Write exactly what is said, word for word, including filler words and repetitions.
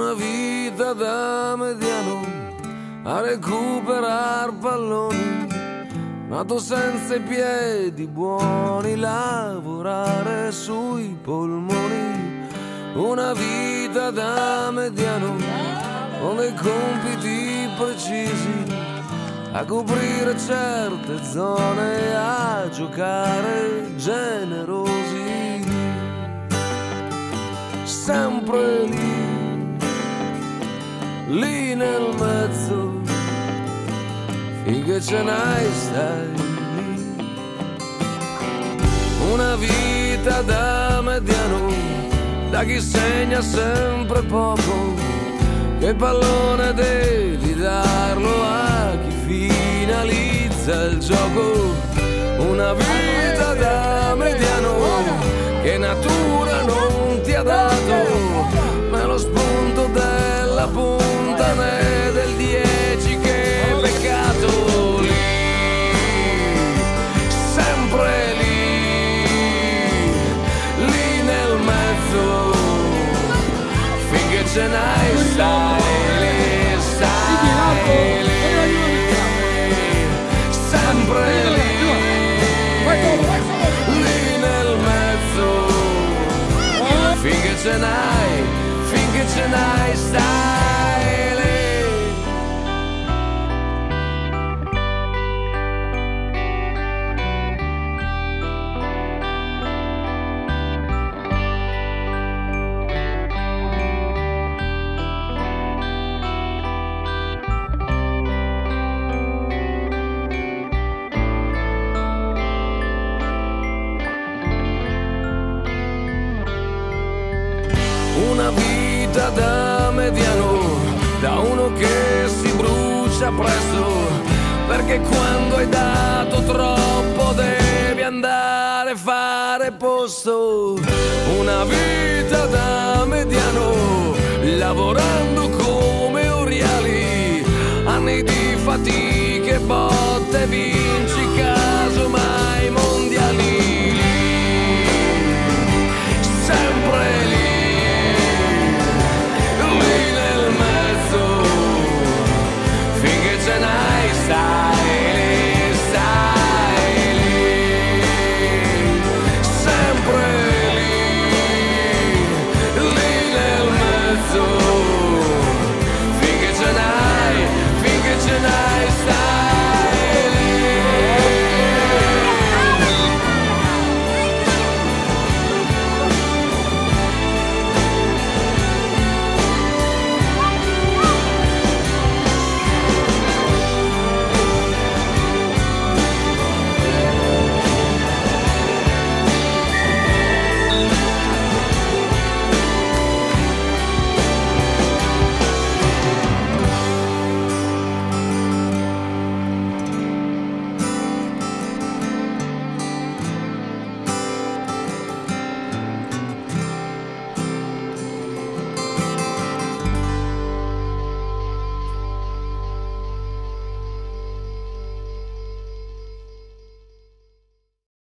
una vita da mediano a recuperar palloni, nato senza i piedi buoni, lavorare sui polmoni. Una vita da mediano con dei compiti precisi, a coprire certe zone, a giocare generosi, sempre lì, lì nel mezzo, finché ce n'hai stai lì. Una vita da mediano, da chi segna sempre poco, che il pallone devi darlo a chi finalizza il gioco. Una vita da mediano che natura non ti ha dato, ma è lo spunto della punta né del dieci che è peccato. Lì, sempre lì, lì nel mezzo, finché ce n'hai stai lì, stai lì, sempre lì, lì nel mezzo, finché ce n'hai, finché ce n'hai, stai lì. Una vita da mediano, da uno che si brucia presto, perché quando hai dato troppo devi andare a fare posto. Una vita da mediano, lavorando come oriali, anni di fatiche, botte, vinci,